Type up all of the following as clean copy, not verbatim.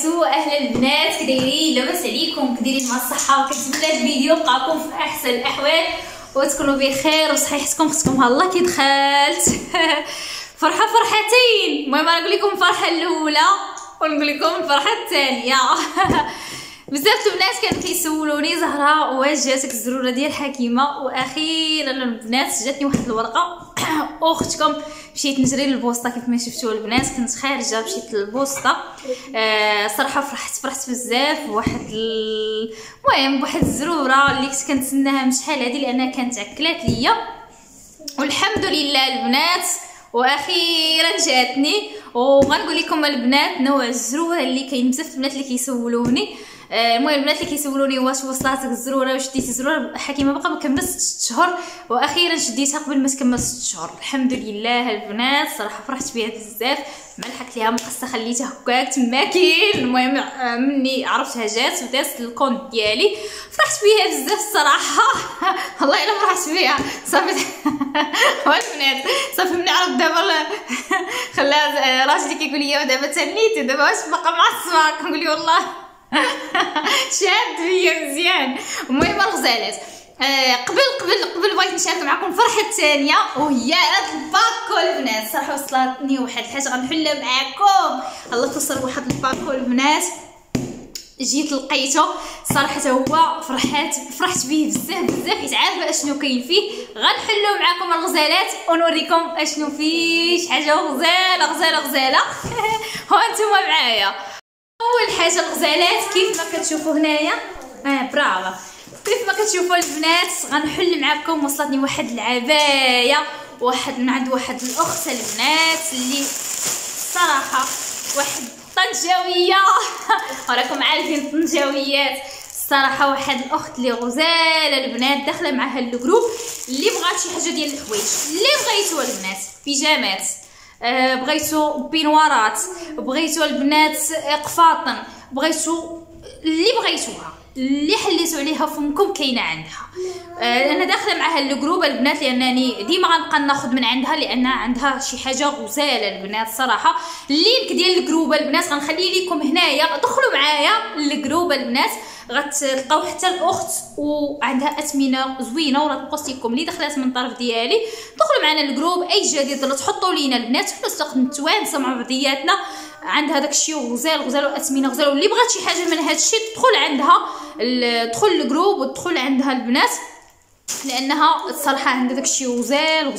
وبركاته. اهلا البنات، كدايرين؟ لاباس عليكم؟ كدايرين مع الصحه؟ كنتمنى الفيديو يبقاكم في احسن الاحوال وتكونوا بخير وصحيحتكم ختكم الله كي دخلت. فرحه فرحتين. المهم نقول لكم الفرحه الاولى ونقول لكم الفرحه الثانيه. بزاف البنات كانوا كيسولوني زهره واش جاتك الزروره ديال حكيمه، واخيرا البنات جاتني واحد الورقه. اختكم مشيت نجري للبوسطه كيف ما شفتوا البنات، كنت خارجه مشيت للبوسطه. صراحه فرحت بزاف المهم بواحد الزروره اللي كنت كنتسناها من شحال هذه لانها كانت عكلات ليا، والحمد لله البنات واخيرا جاتني. وغنقول لكم البنات نوع الزروره اللي كاين بزاف البنات اللي كيسولوني. المهم البنات اللي كيسولوني واش وصلاتك الزروره، واش شديتي الزروره. حكيمه باقا ما كملت 6 شهور واخيرا شديتها قبل ما تكمل 6 شهور الحمد لله البنات. صراحه فرحت بها بزاف، ما لحقت ليها مقصه خليتها هكاك تما كاين. المهم مني عرفتها جات ودازت الكونت ديالي فرحت بها بزاف الصراحه. والله الا فرحت بها صافي. والبنات صافي مني عرفت دابا خلا راجلي كيقول لي دابا تنيتي دابا واش باقا معصبه، كنقول لي والله شاد فيا مزيان. المهم الغزالات قبل بغيت نشارك معكم الفرحه الثانيه وهي هاد الباكو البنات. صراحه وصلتني واحد الحاجه غنحلها معكم. الله توصل واحد الباكو البنات، جيت لقيته صراحه هو فرحت به بزاف حيت عارفه اشنو كاين فيه. غنحلو معكم الغزالات ونوريكم اشنو فيه. شي حاجه غزاله هو انتم معايا. اول حاجه الغزالات كيف ما كتشوفوا هنايا برافو كيف ما كتشوفوا البنات غنحل معكم. وصلتني واحد العبايه من عند واحد الاخت البنات اللي صراحه واحد طنجاويه. وراكم عارفين الطنجاويات الصراحه. واحد الاخت اللي غزاله البنات داخله معها الجروب اللي بغات شي حاجه ديال الحوايج اللي بغيتوها البنات، بيجامات بغيتو بينوارات، بغيتو البنات قفاطن، بغيتو اللي بغيتوها اللي حليتو عليها فمكم كاينه عندها. انا داخله معها الجروب البنات لانني ديما غنبقى ناخذ من عندها لانها عندها شي حاجه غزاله البنات صراحه. اللينك ديال الجروب البنات غنخلي لكم هنايا، دخلوا معايا الجروب البنات غتلقاو حتى الاخت وعندها اثمنه زوينه وراه بوست لكم اللي دخلات من الطرف ديالي. دخلوا معنا الجروب اي جديد تحطوا لينا البنات حنا نتوانسوا مع بعضياتنا. عندها داكشي غزال واثمنه غزال، واللي بغات شي حاجه من هذا الشيء تدخل عندها، تدخل الجروب وتدخل عندها البنات لانها الصراحه عندها داكشي غزال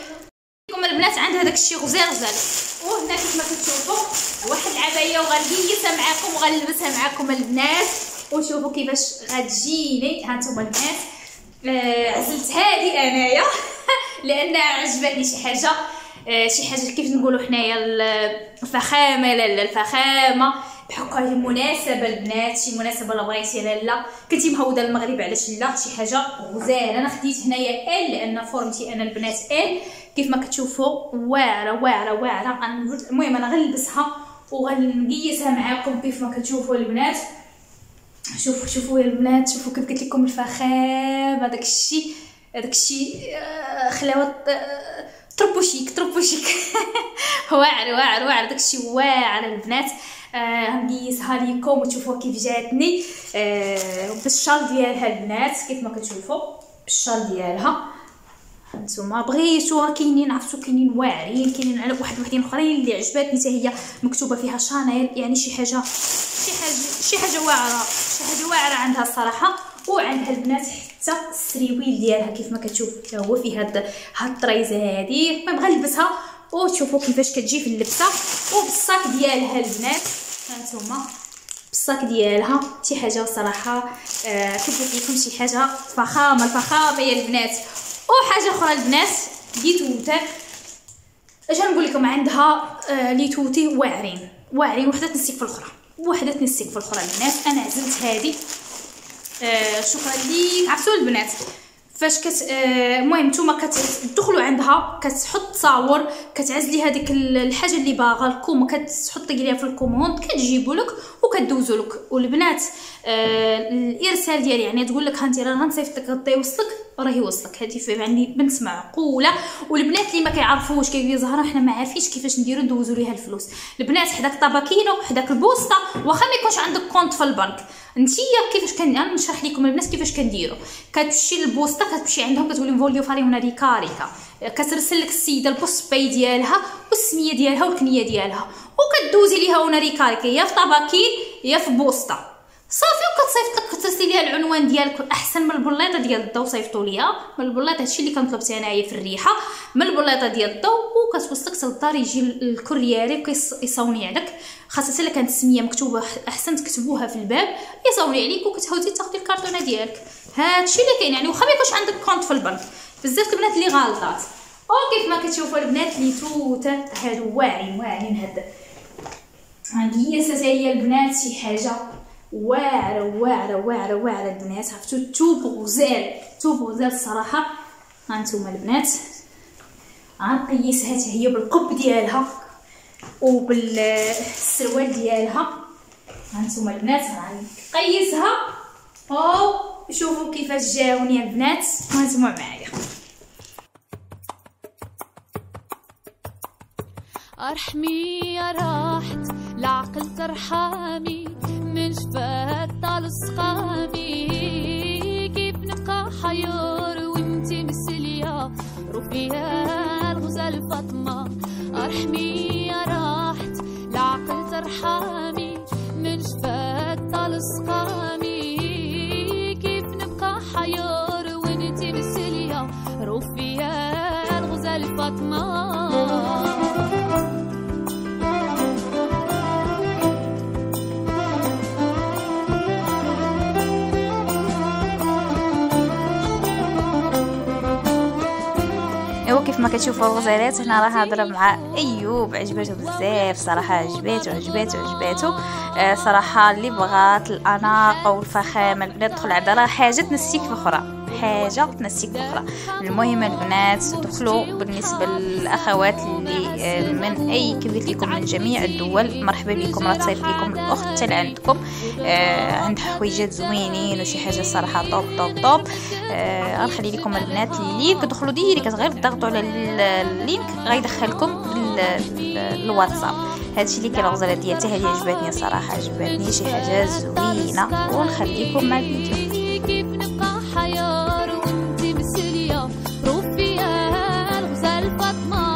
لكم البنات. عندها داكشي غزال. وهنا كيف ما كتشوفوا واحد العبايه وغنقيسها معكم وغنلبسها معكم البنات وشوفوا كيفاش غتجيني. ها انتم البنات عزلت هذه انايا لان عجبتني شي حاجه كيف نقولوا حنايا الفخامه. لا الفخامه بحكم المناسبه البنات، شي مناسبه لا بغيتي لا كنتي مهوده المغرب علاش لا شي حاجه غزاله. انا خديت هنايا ال لان فورمتي انا البنات ال كيف ما كتشوفوا واعره. المهم انا غنلبسها وغنقيسها معاكم كيف ما كتشوفوا البنات. شوفوا يا البنات، شوفوا كيف قلت لكم الفخامه. داكشي خلاوه تروبوشيك واعر داكشي واعر البنات. غنقيسها لكم وتشوفوا كيف جاتني بالشال ديالها البنات كيف ما كتشوفوا بالشال ديالها. هانتوما بغيتو كاينين عرفتو كاينين واعرين، كاينين على وحدين اخرين اللي عجباتني حتى هي مكتوبه فيها شانيل، يعني شي حاجه واعره عندها الصراحه. وعندها البنات حتى السريويل ديالها كيف ما كتشوف هو في هاد الطريزه هذه. المهم غنلبسها وتشوفوا كيفاش كتجي في اللبسه. وبالصاك ديالها البنات هانتوما بالصاك ديالها شي حاجه صراحه كيف قلت لكم شي حاجه فخامه يا البنات. وحاجه اخرى البنات لي توته اش نقول لكم عندها لي توتي واعرين وحده تنسيك في الاخرى البنات. انا عزلت هذه شكرا ليك. عرفتوا البنات فاش المهم نتوما كتدخلوا عندها كتحط تصاور كتعزلي هذيك الحاجه اللي باغا لكم كتحطي ليها في الكوموند كتجيبوا لك كدوزو لك. والبنات الارسال ديالي يعني تقول لك هانتي راه غنصيفط لك غطي وصلك راه يوصلك. هذه يعني بنت معقوله. والبنات اللي ما كيعرفوش كيقولوا زهره حنا ما عارفينش كيفاش نديرو ندوزو ليها الفلوس. البنات حداك طباكينو حداك البوسطه واخا ما يكونش عندك كونط في البنك نتيا كيفاش نشرح لكم البنات كيفاش كنديرو. كتمشي للبوسطه كتمشي عندهم كتقول لهم فوليو فاري هنا ريكاريكا كترسل لك السيده البوست باي ديالها والسميه ديالها والكنيه ديالها وكدوزي ليها هنا ريكاريكا يا في طباكين يا في بوسطه صافي. وكتصيفط لك كترسلي ليها العنوان ديالك احسن من البليطه ديال الضو. صيفطوا ليها من البليطه هادشي اللي كنطلب انايا في الريحه من البليطه ديال الضو وكتوصلك حتى للدار يجي الكورييري وكيصوني عليك. خاصه الا كانت السميه مكتوبه احسن تكتبوها في الباب يصوني عليك وكتهودي تاخدي الكارطونه ديالك. هادشي اللي كاين يعني واخا ما يكونش عندك كونط في البنك. بزاف البنات اللي غالطات وكيف ما كتشوفوا البنات اللي توتات هادو واعرين هاد عندي هي البنات شي حاجه واعره البنات. عرفتوا توب غزال الصراحه. هانتوما البنات غنقيسها حتى هي بالقب ديالها وبالسروال ديالها. هانتوما البنات غنقيسها او شوفوا كيفاش جاوني البنات. هانتوما معايا ارحمي يا راحت العقل ترحمي من شفاك طال سقامي كيف نبقى حيار وانتي مسلية رفيها الغزال فاطمة. ارحمي يا راحت العقل ترحمي من شفاك طال سقامي كيف نبقى حيار وانتي مسلية رفيها الغزال فاطمة. كيف ما كتشوفوا الغزالات هنا راه هضره مع ايوب عجبته بزاف صراحه. عجبته صراحه. اللي بغات الاناقه والفخامه البنات تدخل عندها راه حاجه تنسيك بخرى. المهم البنات دخلوا. بالنسبه للاخوات اللي من اي كيف قلت لكم من جميع الدول مرحبا بكم. راه تصيفط لكم الاخت حتى لعندكم عند حويجات زوينين وشي حاجه صراحه طوب. غنخلي لكم البنات اللينك دخلوا ديريكت غير تضغطوا على اللينك غيدخلكم للواتساب. هادشي اللي كاين الغزاله ديال حتى هذه عجبتني صراحه. عجبتني شي حاجه زوينه. ونخليكم مع الفيديو. كيف نبقى حيار وانتي مسلية رفيها الغزال فاطمة.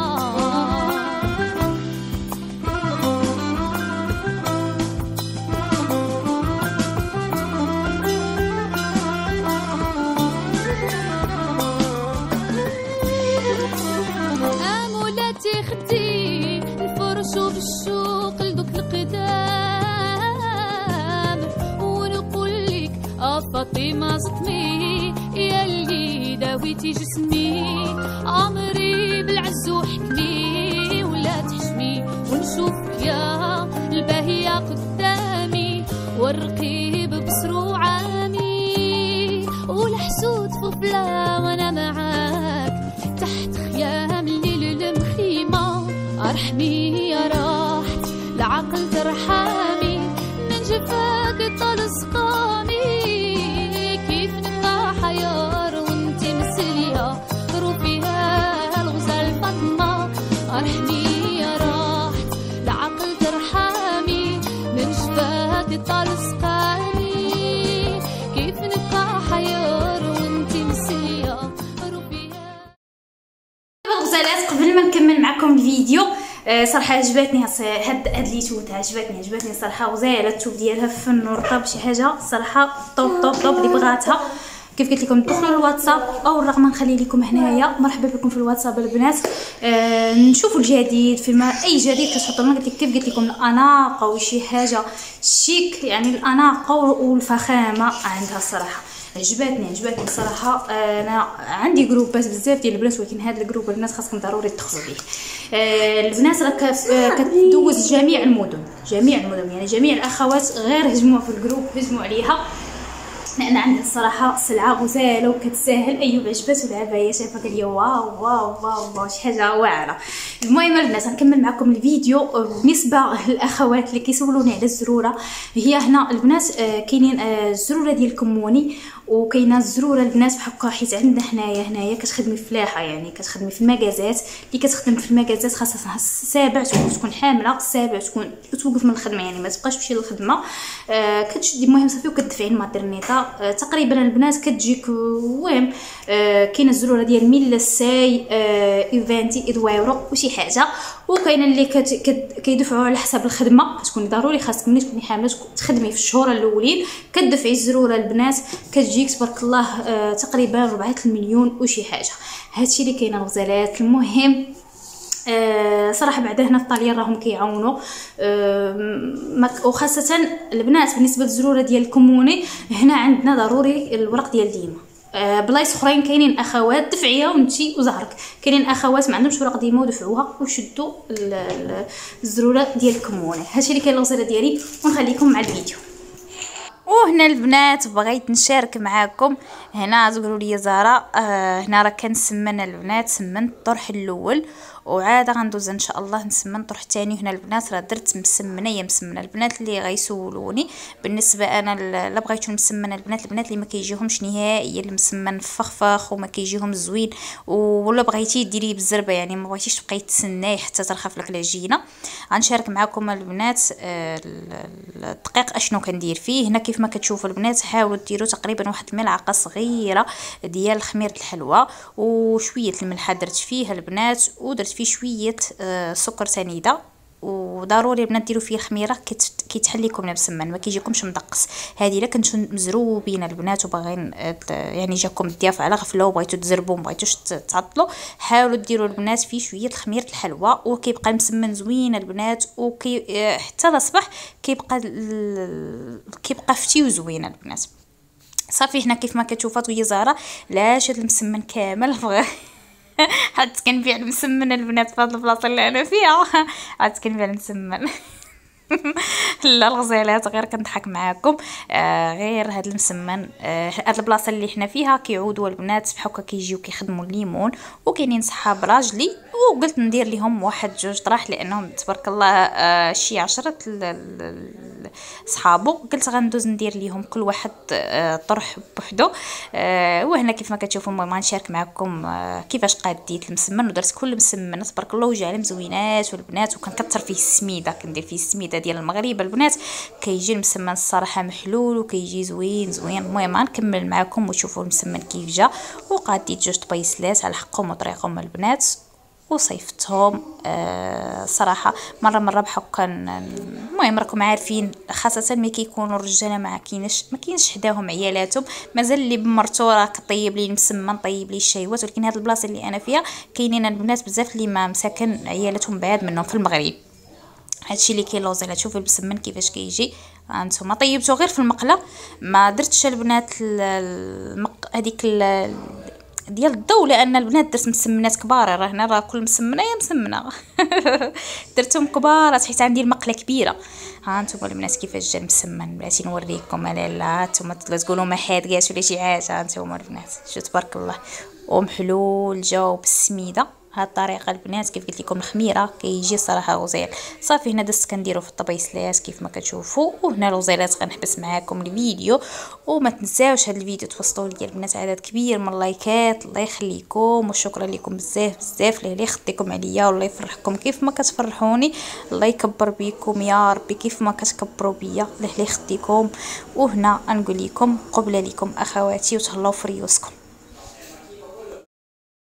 امولاتي خدي الفرش وبالشوق لدوك القدام ونقول لك فاطمة صدمي ياللي داويتي جسمي عمري بالعز وحكمي ولا تحشمي ونشوفك يا الباهية قدامي والرقيب بصرو عامي والحسود فضلة وانا معاك تحت خيام الليل المخيمة. ارحمي يا راحت العقل ترحمي من جفاك طال سقامي كيف نبقى حيار وانتي مسلية رفيها الغزال فاطمة. ارحمي يا راحت العقل ترحمي من جفاك طال سقامي كيف نبقى حيار وانتي مسلية رفيها. الغزالات قبل ما نكمل معكم الفيديو صراحه عجبتني هاد لي توت عجبتني صراحه. غزاله التوب ديالها فن ورطب شي حاجه صراحه طوب اللي بغاتها. كيف قلت لكم دخلوا الواتساب او الرقم نخلي لكم هنايا. مرحبا بكم في الواتساب البنات. نشوفوا الجديد فيما اي جديد كتحطوا لنا. كيف قلت لكم الاناقه وشي حاجه شيك يعني الاناقه والفخامه عندها الصراحه. عجبتني صراحه. انا عندي جروبات بزاف ديال البنات ولكن هذا الجروب البنات خاصكم ضروري تدخلوا ليه. البنات راه كتدوز جميع المدن يعني جميع الاخوات غير هجموا في الجروب هجموا عليها لان عندها الصراحه سلعه غزاله وكتساهل. ايوب عجباتو العبايه، شافها قال لي واو واو واو واو شي حاجه واعره. المهم البنات غنكمل معكم الفيديو. بالنسبه للاخوات اللي كيسولوني على الزروره، هي هنا البنات كاينين الزروره ديال الكموني وكاينه الزروره البنات بحال هكا، حيت عندنا هنايا كتخدمي فلاحه، يعني كتخدمي في المكازات. اللي كتخدم في المكازات خاصها السابع تكون حامله، السابع تكون توقف من الخدمه، يعني ما تبقاش تمشي للخدمه، كتشدي المهم صافي وكتدفعي الماترنيطه. تقريبا البنات كتجيك المهم كاينه الزروره ديال ميلا ساي ايفانتي ادويرو وشي حاجه، وكاينه اللي كيدفعوا على حسب الخدمه. كتكوني ضروري خاصك ملي تكوني حامله تخدمي في الشهور الاولين كتدفعي الزروره البنات، كتجيك تبارك الله تقريبا 4 المليون وشي حاجه. هادشي اللي كاينه الغزالات. المهم صراحه بعدا هنا في طاليان راهم كيعاونوا، وخاصه البنات بالنسبه للزروره ديال الكموني هنا عندنا ضروري الورق ديال ديما. بلايص اخرين كاينين اخوات دفعيها وانتي وزهرك، كاينين اخوات ما عندهمش ورق ديما ودفعوها وشدوا الزروره ديال الكموني. هادشي اللي كاين الغزاله ديالي، ونخليكم مع الفيديو. وهنا البنات بغيت نشارك معاكم. هنا تقولوا لي زهره هنا راه كنسمن البنات، سمنت الطرح الاول وعاد غندوز ان شاء الله نسمن الطرح الثاني. هنا البنات راه درت مسمنه البنات اللي غيسولوني بالنسبه انا لا بغيتو نسمن البنات اللي ما كيجيهمش نهائيا المسمن فخفخ وما كيجيهم زوين، ولا بغيتي ديريه بالزربه، يعني ما بغيتيش تبقاي تسناي حتى ترخف لك العجينه. غنشارك معكم البنات الدقيق اشنو كندير فيه. هنا كيف ما كتشوفوا البنات حاولوا ديروا تقريبا واحد الملعقه صغيره ديال خميره الحلوى وشويه الملحه درت فيه البنات، ودرت فيه شويه سكر سنيده، وضروري البنات ديروا فيه الخميره كيتحل لكم المسمن ما كيجيكمش مدقص. هذه الا كنتو مزروبين البنات وباغيين يعني جاكم الضيافه على غفله وبغيتو تزربوا ومبغيتوش تعطلوا، حاولوا ديروا البنات فيه شويه خميره الحلوى وكيبقى المسمن زوين البنات، حتى الصباح كيبقى فتي وزوين البنات. صافي هنا كيف ما كتشوفوا هي زهره لا شاد المسمن كامل عاد كنبيع المسمن البنات في هاد البلاصه اللي انا فيها، عاد كنبيع المسمن لا الغزالات غير كنضحك معاكم. غير هاد المسمن هاد البلاصه اللي حنا فيها كيعودوا البنات بحال هكا كيجيو كيخدموا الليمون، وكاينين صحاب راجلي وقلت ندير لهم واحد جوج طراح لانهم تبارك الله شي 10 صحابو، قلت غندوز ندير ليهم كل واحد طرح بوحدو. وهنا كيف ما كتشوفوا المهم غنشارك معكم كيفاش قاديت المسمن، ودرت كل مسمن تبارك الله وجعل مزوينات والبنات، وكنكثر فيه السميده، كندير فيه السميده ديال المغرب البنات، كيجي المسمن الصراحه محلول وكيجي زوين. المهم غنكمل معكم وتشوفوا المسمن كيف جا. وقاديت جوج طبيسلات على حقهم وطريقهم البنات وصيفتهم صراحه مره بحال هكا. المهم راكم عارفين خاصه ملي كيكونوا الرجاله ما كاينش حداهم عيالاتهم، مازال اللي بمرتو راه كطيب لي المسمن طيب لي الشهوات. ولكن هاد البلاصه اللي انا فيها كاينين البنات بزاف اللي ما مساكن عيالاتهم بعاد منهم في المغرب. هادشي اللي كاين لوزيله. شوفوا المسمن كيفاش كيجي، هانتوما طيبته غير في المقله، ما درتش البنات هذيك ديال الضو، لان البنات درت مسمنات كبار. راه هنا راه كل مسمنه هي مسمنه درتهم كبار حيت عندي المقله كبيره. ها انتم البنات كيفاش جا المسمن، بلاتي نوريكم. لا انتم تقولوا ما حادقاش ولا شي حاجه. انتم البنات شو تبارك الله ومحلول جاو بالسميده. هاد الطريقه البنات كيف قلت لكم الخميره كيجي صراحه غزير. صافي هنا دست كنديرو في الطبيسلات كيف ما كتشوفوا. وهنا الغزيرات غنحبس معاكم الفيديو، وما تنساوش هاد الفيديو توصلوا لي البنات عدد كبير من اللايكات. الله يخليكم وشكرا لكم بزاف اللي يخديكم عليا، والله يفرحكم كيف ما كتفرحوني. الله يكبر بكم يا ربي كيف ما كتكبروا بيا، الله يخديكم. وهنا نقول لكم قبله لكم اخواتي وتهلاو في ريوسكم.